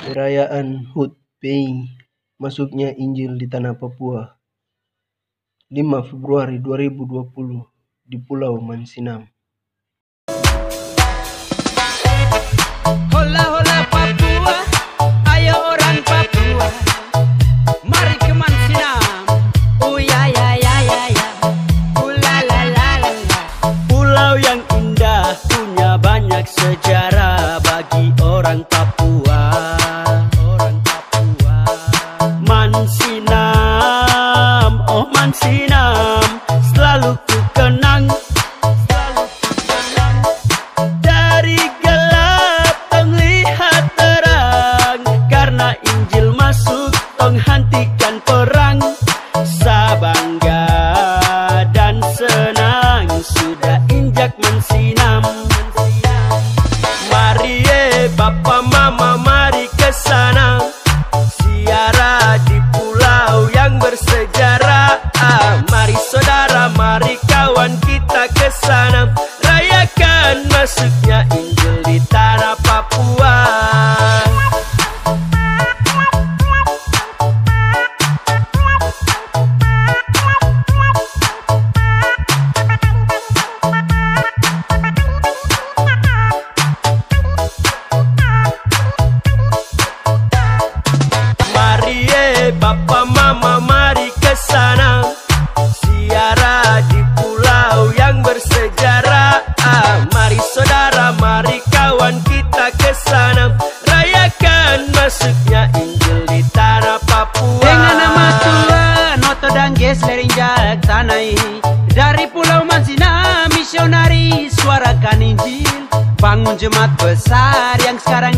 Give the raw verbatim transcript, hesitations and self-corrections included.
Perayaan Hut Pei, masuknya Injil di tanah Papua, lima Februari dua ribu dua puluh di Pulau Mansinam. Hola hola Papua, ayo orang Papua, mari ke Mansinam. Oh ya ya ya ya ya, ula la la la la. Pulau yang indah punya banyak sejarah bagi orang Papua. Orang Papua. Mansinam, oh Mansinam, selalu ku kenang. Selalu ku kenang. Dari gelap tong lihat terang, karena Injil masuk tong hentikan perang. Sabangga dan senang sudah injak Mansinam. Mari ye Bapa Mama mari ke sana, ziarah di pulau yang bersejarah. Ah, mari saudara, mari kawan kita ke sana, rayakan masuknya Injil di tanah Papua. Mari ye Bapa Mama mari ke sana, ziarah di pulau yang bersejarah. Ah, mari saudara, mari kawan kita ke sana, rayakan masuknya Injil di tanah Papua. Dengan nama Tuhan, Noto dan Gesler injak tanah ini. Dari Pulau Mansinam, misionari suarakan Injil. Bangun jemaat besar yang sekarang